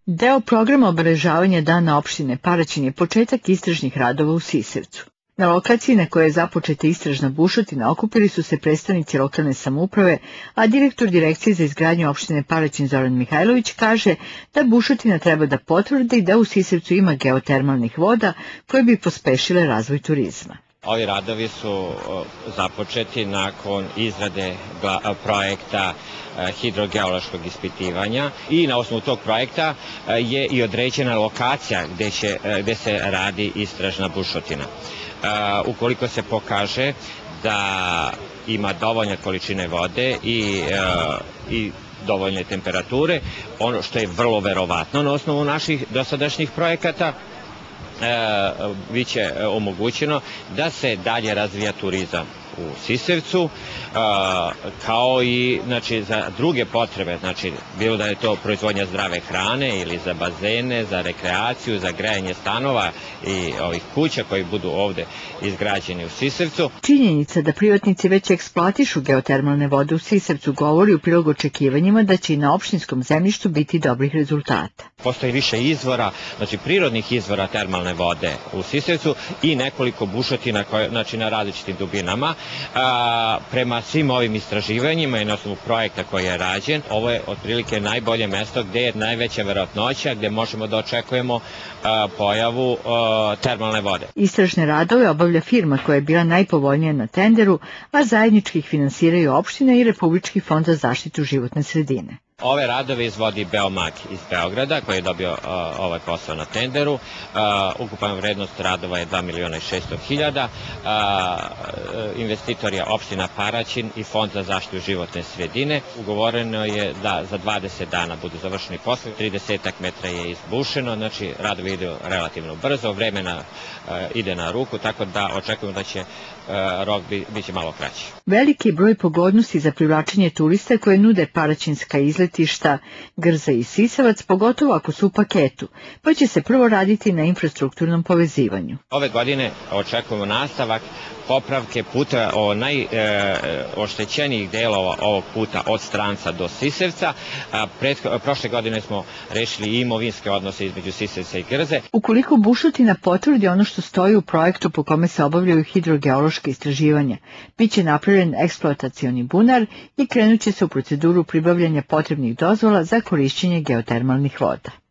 Deo programa obeležavanja Dana opštine Paraćin je početak istražnih radova u Sisevcu. Na lokaciji na kojoj je započeta istražna bušotina okupili su se predstavnici lokalne samouprave, a direktor Direkcije za izgradnju opštine Paraćin Zoran Mihajlović kaže da bušotina treba da potvrdi da u Sisevcu ima geotermalnih voda koje bi pospešile razvoj turizma. Ovi radovi su započeti nakon izrade projekta hidrogeološkog ispitivanja i na osnovu tog projekta je i određena lokacija gde se radi istražna bušotina. Ukoliko se pokaže da ima dovoljne količine vode i dovoljne temperature, ono što je vrlo verovatno na osnovu naših dosadašnjih projekata, biće omogućeno da se dalje razvija turizam u Sisevcu, kao i za druge potrebe, bilo da je to proizvodnja zdrave hrane ili za bazene, za rekreaciju, za grejanje stanova i ovih kuća koji budu ovde izgrađeni u Sisevcu. Činjenica da privatnici već eksploatišu geotermalne vode u Sisevcu govori u prilog očekivanjima da će i na opštinskom zemljištu biti dobrih rezultata. Postoji više izvora, prirodnih izvora termalne vode u Sisevcu i nekoliko bušotina na različitim dubinama. Prema svim ovim istraživanjima i na osnovu projekta koji je rađen, ovo je otprilike najbolje mesto gde je najveća verovatnoća, gde možemo da očekujemo pojavu termalne vode. Istražne radove obavlja firma koja je bila najpovoljnija na tenderu, a zajednički ih finansiraju opština i Republički fond za zaštitu životne sredine. Ove radove izvodi Beomag iz Beograda, koji je dobio ovaj posao na tenderu. Ukupna vrednost radova je 2.600.000. Investitor je opština Paraćin i Fond za zaštitu životne sredine. Ugovoreno je da za 20 dana budu završeni poslovi, 30 metra je izbušeno, radovi idu relativno brzo, vremena ide na ruku, tako da očekujemo da će rok biti malo kraći. Veliki broj pogodnosti za privlačenje turista koje nude paraćinska izletišta Grza i Sisevac, pogotovo ako su u paketu, pa će se prvo raditi na infrastrukturnom povezivanju. Ove godine očekujemo nastavak popravke puta najoštećenijih delova ovog puta od Stranca do Sisevca. Prošle godine smo rešili imovinske odnose između Sisevca i Grze. Ukoliko bušotina potvrdi ono što stoji u projektu po kome se obavljaju hidrogeološke istraživanja, biće napravljen eksploatacioni bunar i krenut će se u proceduru pribavljanja potrebnih dozvola za korišćenje geotermalnih voda.